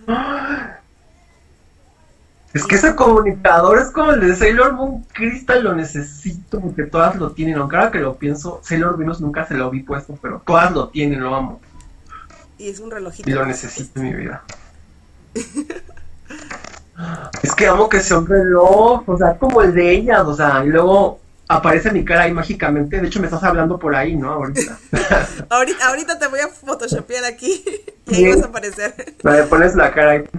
Es que Y ese comunicador es como el de Sailor Moon Crystal, lo necesito porque todas lo tienen. Aunque ahora que lo pienso, Sailor Venus nunca se lo vi puesto, pero todas lo tienen, lo amo. y es un Y relojito, lo por necesito supuesto. en mi vida. Es que amo que sea un reloj, o sea, como el de ellas, o sea, y luego aparece mi cara ahí mágicamente. De hecho, me estás hablando por ahí, ¿no? Ahorita. Ahorita te voy a photoshopear aquí y ahí vas a Sí, aparecer. me pones la cara ahí.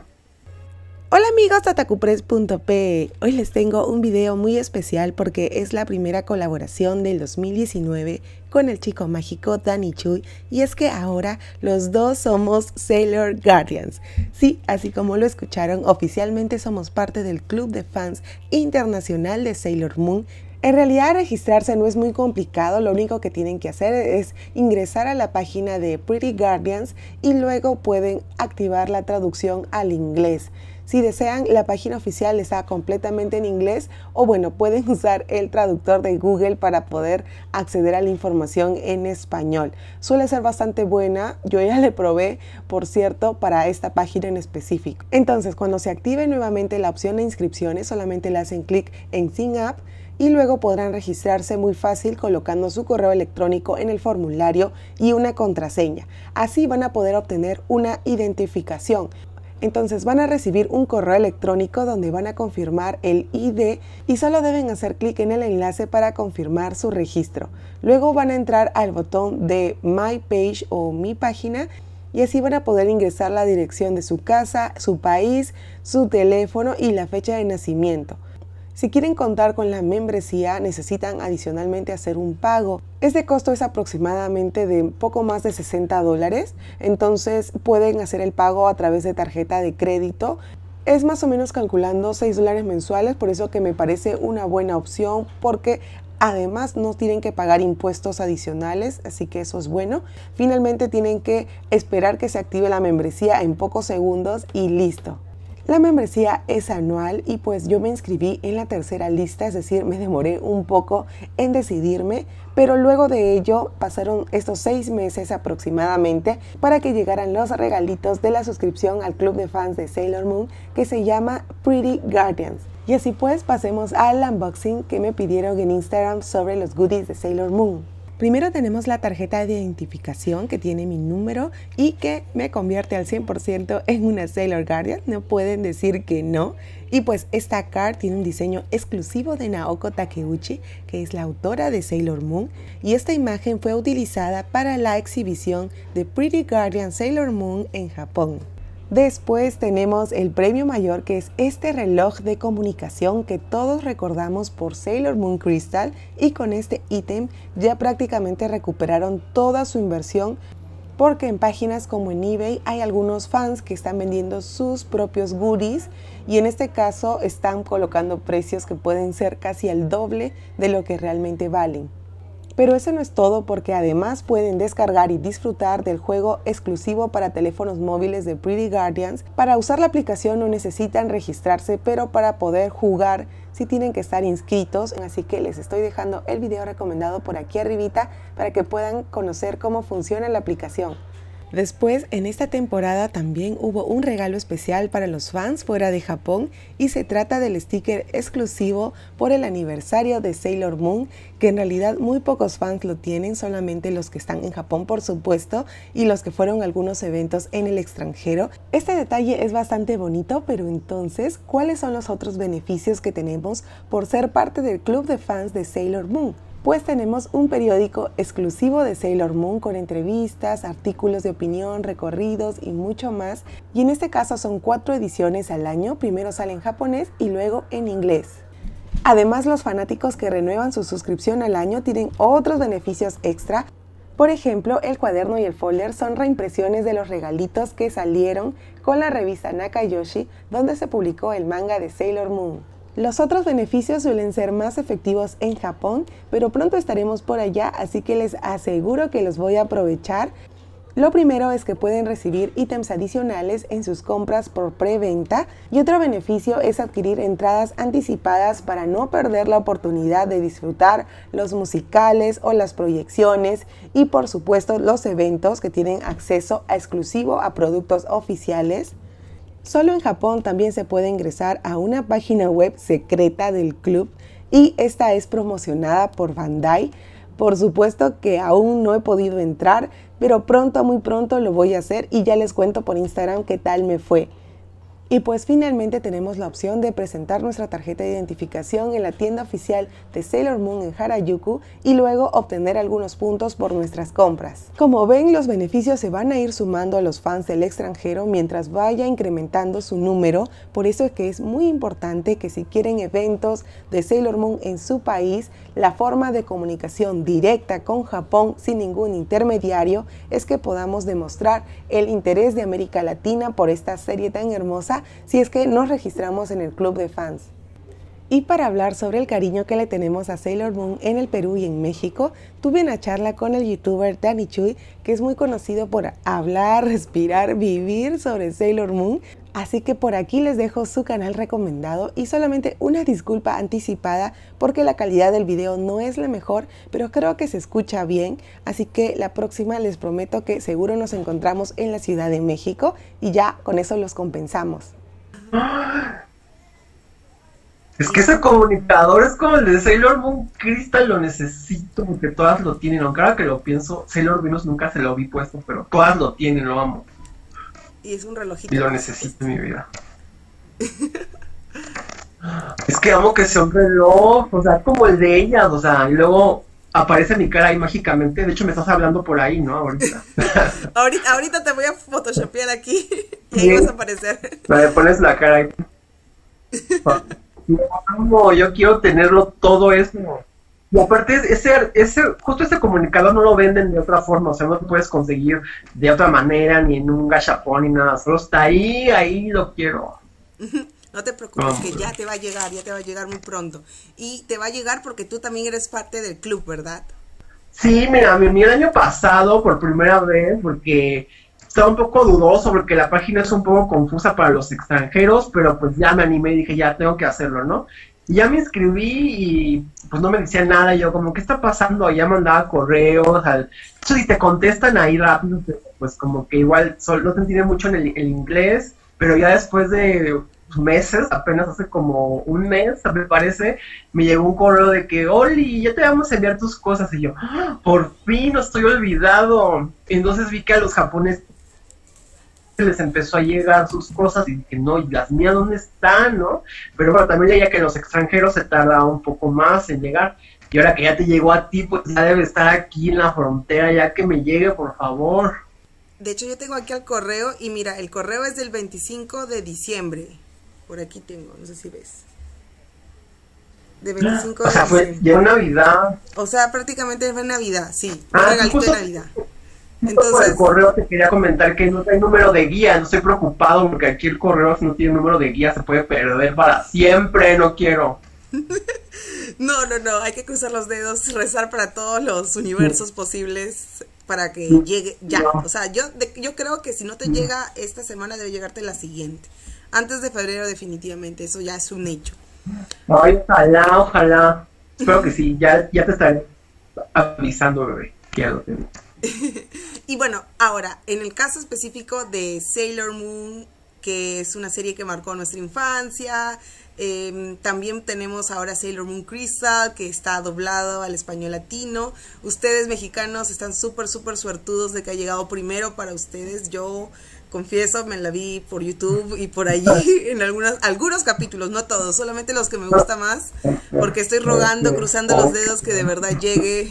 Hola amigos de otakupress.pe, hoy les tengo un video muy especial porque es la primera colaboración del 2019 con el chico mágico Danny Chui, y es que ahora los dos somos Sailor Guardians. Sí, así como lo escucharon, oficialmente somos parte del club de fans internacional de Sailor Moon. En realidad registrarse no es muy complicado, lo único que tienen que hacer es ingresar a la página de Pretty Guardians y luego pueden activar la traducción al inglés. Si desean, la página oficial está completamente en inglés, o bueno, pueden usar el traductor de Google para poder acceder a la información en español. Suele ser bastante buena, yo ya le probé, por cierto, para esta página en específico. Entonces, cuando se active nuevamente la opción de inscripciones, solamente le hacen clic en Sign Up y luego podrán registrarse muy fácil colocando su correo electrónico en el formulario y una contraseña. Así van a poder obtener una identificación. Entonces van a recibir un correo electrónico donde van a confirmar el ID y solo deben hacer clic en el enlace para confirmar su registro. Luego van a entrar al botón de My Page o Mi Página y así van a poder ingresar la dirección de su casa, su país, su teléfono y la fecha de nacimiento. Si quieren contar con la membresía, necesitan adicionalmente hacer un pago. Este costo es aproximadamente de poco más de $60, entonces pueden hacer el pago a través de tarjeta de crédito. Es más o menos calculando $6 mensuales, por eso que me parece una buena opción, porque además no tienen que pagar impuestos adicionales, así que eso es bueno. Finalmente tienen que esperar que se active la membresía en pocos segundos y listo. La membresía es anual y pues yo me inscribí en la tercera lista, es decir, me demoré un poco en decidirme, pero luego de ello pasaron estos 6 meses aproximadamente para que llegaran los regalitos de la suscripción al club de fans de Sailor Moon, que se llama Pretty Guardians. Y así pues pasemos al unboxing que me pidieron en Instagram sobre los goodies de Sailor Moon. Primero tenemos la tarjeta de identificación que tiene mi número y que me convierte al 100% en una Sailor Guardian, no pueden decir que no. Y pues esta card tiene un diseño exclusivo de Naoko Takeuchi, que es la autora de Sailor Moon, y esta imagen fue utilizada para la exhibición de Pretty Guardian Sailor Moon en Japón. Después tenemos el premio mayor, que es este reloj de comunicación que todos recordamos por Sailor Moon Crystal, y con este ítem ya prácticamente recuperaron toda su inversión, porque en páginas como en eBay hay algunos fans que están vendiendo sus propios goodies y en este caso están colocando precios que pueden ser casi el doble de lo que realmente valen. Pero eso no es todo, porque además pueden descargar y disfrutar del juego exclusivo para teléfonos móviles de Pretty Guardians. Para usar la aplicación no necesitan registrarse, pero para poder jugar sí tienen que estar inscritos, así que les estoy dejando el video recomendado por aquí arribita para que puedan conocer cómo funciona la aplicación. Después, en esta temporada también hubo un regalo especial para los fans fuera de Japón, y se trata del sticker exclusivo por el aniversario de Sailor Moon, que en realidad muy pocos fans lo tienen, solamente los que están en Japón por supuesto y los que fueron a algunos eventos en el extranjero. Este detalle es bastante bonito, pero entonces, ¿cuáles son los otros beneficios que tenemos por ser parte del club de fans de Sailor Moon? Pues tenemos un periódico exclusivo de Sailor Moon con entrevistas, artículos de opinión, recorridos y mucho más. Y en este caso son 4 ediciones al año, primero sale en japonés y luego en inglés. Además, los fanáticos que renuevan su suscripción al año tienen otros beneficios extra. Por ejemplo, el cuaderno y el folder son reimpresiones de los regalitos que salieron con la revista Nakayoshi, donde se publicó el manga de Sailor Moon. Los otros beneficios suelen ser más efectivos en Japón, pero pronto estaremos por allá, así que les aseguro que los voy a aprovechar. Lo primero es que pueden recibir ítems adicionales en sus compras por preventa, y otro beneficio es adquirir entradas anticipadas para no perder la oportunidad de disfrutar los musicales o las proyecciones, y por supuesto los eventos que tienen acceso exclusivo a productos oficiales. Solo en Japón también se puede ingresar a una página web secreta del club y esta es promocionada por Bandai. Por supuesto que aún no he podido entrar, pero pronto, muy pronto lo voy a hacer y ya les cuento por Instagram qué tal me fue. Y pues finalmente tenemos la opción de presentar nuestra tarjeta de identificación en la tienda oficial de Sailor Moon en Harajuku y luego obtener algunos puntos por nuestras compras. Como ven, los beneficios se van a ir sumando a los fans del extranjero mientras vaya incrementando su número, por eso es que es muy importante que si quieren eventos de Sailor Moon en su país, la forma de comunicación directa con Japón sin ningún intermediario es que podamos demostrar el interés de América Latina por esta serie tan hermosa si es que nos registramos en el club de fans. Y para hablar sobre el cariño que le tenemos a Sailor Moon en el Perú y en México, tuve una charla con el youtuber Danny Chuy, que es muy conocido por hablar, respirar, vivir sobre Sailor Moon. Así que por aquí les dejo su canal recomendado y solamente una disculpa anticipada porque la calidad del video no es la mejor, pero creo que se escucha bien, así que la próxima les prometo que seguro nos encontramos en la Ciudad de México y ya con eso los compensamos. Es que ese comunicador es como el de Sailor Moon Crystal, lo necesito porque todas lo tienen, aunque ahora que lo pienso, Sailor Venus nunca se lo vi puesto, pero todas lo tienen, lo amo. Y es un relojito. Y lo necesito en mi vida. Es que amo que sea un reloj, o sea, como el de ellas, o sea, y luego aparece mi cara ahí mágicamente. De hecho, me estás hablando por ahí, ¿no? Ahorita. ahorita te voy a photoshopear aquí y ahí vas a aparecer. Me pones la cara ahí. No, yo quiero tenerlo todo eso. Y aparte, justo ese comunicador no lo venden de otra forma, o sea, no lo puedes conseguir de otra manera, ni en un gachapón, ni nada, solo está ahí lo quiero. No te preocupes, que ya te va a llegar muy pronto. Y te va a llegar porque tú también eres parte del club, ¿verdad? Sí, mira, me uní el año pasado por primera vez, porque estaba un poco dudoso, porque la página es un poco confusa para los extranjeros, pero pues ya me animé y dije, ya tengo que hacerlo, ¿no? Y ya me inscribí y pues no me decían nada, y yo como, ¿qué está pasando? Y ya mandaba correos, hecho, si te contestan ahí rápido, pues como que igual no te entienden mucho en el inglés, pero ya después de meses, apenas hace como un mes, me parece, me llegó un correo de que, Oli, ya te vamos a enviar tus cosas, y yo, ¡ah! Por fin, no estoy olvidado. Entonces vi que a los japoneses les empezó a llegar sus cosas y dije, no, ¿y las mías dónde están, no? Pero bueno, también leía que en los extranjeros se tarda un poco más en llegar, y ahora que ya te llegó a ti, pues ya debe estar aquí en la frontera, ya que me llegue, por favor. De hecho, yo tengo aquí el correo, y mira, el correo es del 25 de diciembre, por aquí tengo, no sé si ves. De 25 o sea, de fue diciembre. ya Navidad. O sea, prácticamente fue Navidad, sí, un regalito de Navidad. Entonces, por el correo te quería comentar que no hay número de guía, no estoy preocupado porque aquí el correo si no tiene número de guía se puede perder para siempre, no quiero. No, hay que cruzar los dedos, rezar para todos los universos posibles para que llegue ya. No. O sea, yo creo que si no te llega esta semana debe llegarte la siguiente. Antes de febrero definitivamente, eso ya es un hecho. Ay, ojalá. Espero que sí, ya te estaré avisando, bebé. Que ya lo tengo. Y bueno, ahora, en el caso específico de Sailor Moon, que es una serie que marcó nuestra infancia, también tenemos ahora Sailor Moon Crystal, que está doblado al español latino. Ustedes mexicanos están súper suertudos de que ha llegado primero para ustedes. Yo confieso, me la vi por YouTube y por allí en algunos capítulos, no todos, solamente los que me gusta más, porque estoy rogando, cruzando los dedos que de verdad llegue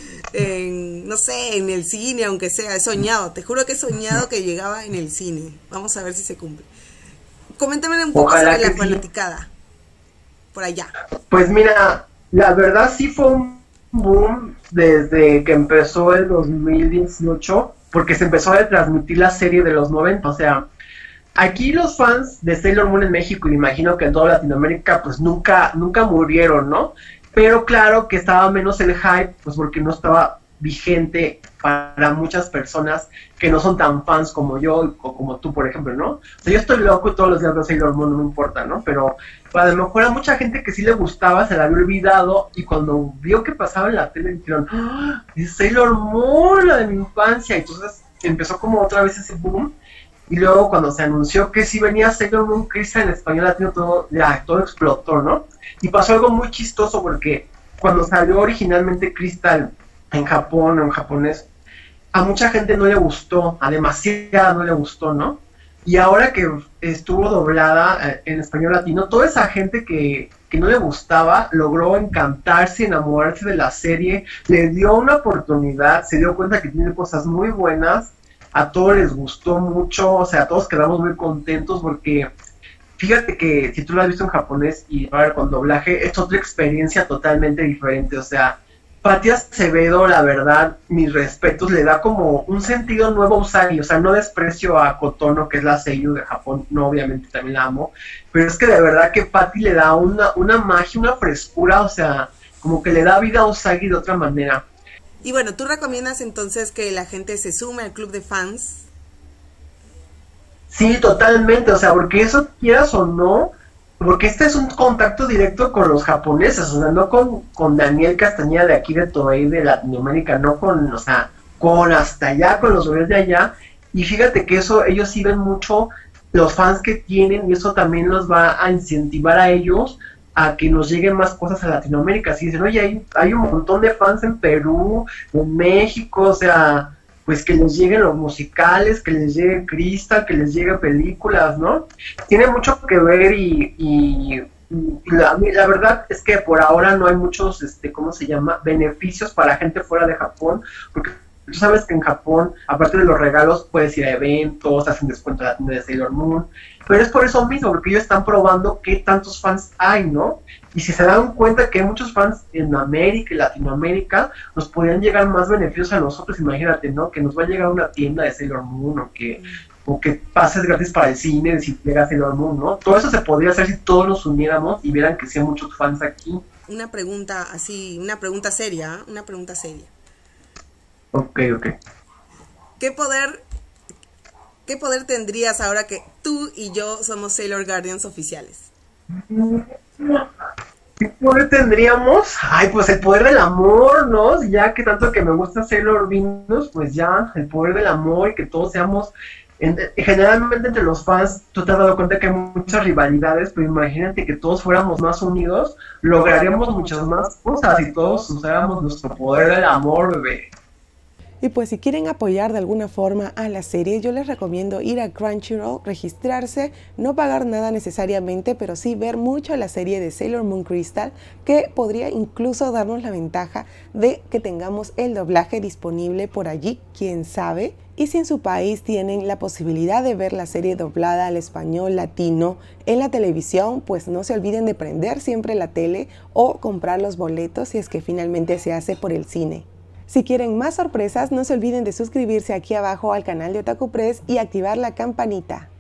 no sé, en el cine, aunque sea, he soñado, te juro que he soñado que llegaba en el cine. Vamos a ver si se cumple. Coméntame un poco sobre la fanaticada por allá. Pues mira, la verdad sí fue un boom desde que empezó el 2018, porque se empezó a transmitir la serie de los 90, o sea, aquí los fans de Sailor Moon en México, y imagino que en toda Latinoamérica, pues nunca murieron, ¿no? Pero claro que estaba menos el hype, pues porque no estaba vigente para muchas personas que no son tan fans como yo o como tú, por ejemplo, ¿no? O sea, yo estoy loco y todos los días veo Sailor Moon, no me importa, ¿no? Pero a lo mejor a mucha gente que sí le gustaba, se la había olvidado, y cuando vio que pasaba en la tele, dijeron, ¡ah! Es Sailor Moon, la de mi infancia. Entonces empezó como otra vez ese boom, y luego cuando se anunció que sí venía Sailor Moon Crystal en español latino, todo explotó, ¿no? Y pasó algo muy chistoso porque cuando salió originalmente Crystal en Japón o en japonés, a mucha gente no le gustó, a demasiada no le gustó, ¿no? Y ahora que estuvo doblada en español latino, toda esa gente que no le gustaba logró encantarse, enamorarse de la serie, le dio una oportunidad, se dio cuenta que tiene cosas muy buenas, a todos les gustó mucho, o sea, todos quedamos muy contentos porque fíjate que si tú lo has visto en japonés y ahora con doblaje, es otra experiencia totalmente diferente, o sea, Paty Acevedo, la verdad, mis respetos, le da como un sentido nuevo a Usagi, o sea, no desprecio a Kotono, que es la seiyuu de Japón, no, obviamente también la amo, pero es que de verdad que Paty le da una magia, una frescura, o sea, como que le da vida a Usagi de otra manera. Y bueno, ¿tú recomiendas entonces que la gente se sume al club de fans? Sí, totalmente, o sea, porque eso quieras o no, porque este es un contacto directo con los japoneses, o sea, no con Daniel Castañeda de aquí de Toei de Latinoamérica, no con, o sea, con hasta allá, con los bebés de allá, y fíjate que eso, ellos sí ven mucho los fans que tienen, y eso también los va a incentivar a ellos a que nos lleguen más cosas a Latinoamérica, así dicen, oye, hay un montón de fans en Perú, en México, o sea, pues que les lleguen los musicales, que les llegue Crystal, que les lleguen películas, ¿no? Tiene mucho que ver y la verdad es que por ahora no hay muchos, ¿cómo se llama? Beneficios para gente fuera de Japón, porque tú sabes que en Japón, aparte de los regalos, puedes ir a eventos, hacen descuento de la tienda de Sailor Moon, pero es por eso mismo, porque ellos están probando qué tantos fans hay, ¿no? Y si se dan cuenta que hay muchos fans en América y Latinoamérica, nos podrían llegar más beneficios a nosotros, imagínate, ¿no? Que nos va a llegar una tienda de Sailor Moon o que pases gratis para el cine si llega Sailor Moon, ¿no? Todo eso se podría hacer si todos nos uniéramos y vieran que sí hay muchos fans aquí. Una pregunta así, una pregunta seria. Ok. ¿Qué poder tendrías ahora que tú y yo somos Sailor Guardians oficiales? ¿Qué poder tendríamos? Ay, pues el poder del amor, ¿no? Ya que tanto que me gusta Sailor Venus, pues ya, el poder del amor y que todos seamos... generalmente entre los fans, tú te has dado cuenta que hay muchas rivalidades, pero imagínate que todos fuéramos más unidos, lograríamos muchas más cosas y todos usáramos nuestro poder del amor, bebé. Y pues si quieren apoyar de alguna forma a la serie, yo les recomiendo ir a Crunchyroll, registrarse, no pagar nada necesariamente, pero sí ver mucho la serie de Sailor Moon Crystal, que podría incluso darnos la ventaja de que tengamos el doblaje disponible por allí, quién sabe. Y si en su país tienen la posibilidad de ver la serie doblada al español latino en la televisión, pues no se olviden de prender siempre la tele o comprar los boletos si es que finalmente se hace por el cine. Si quieren más sorpresas, no se olviden de suscribirse aquí abajo al canal de Otaku Press y activar la campanita.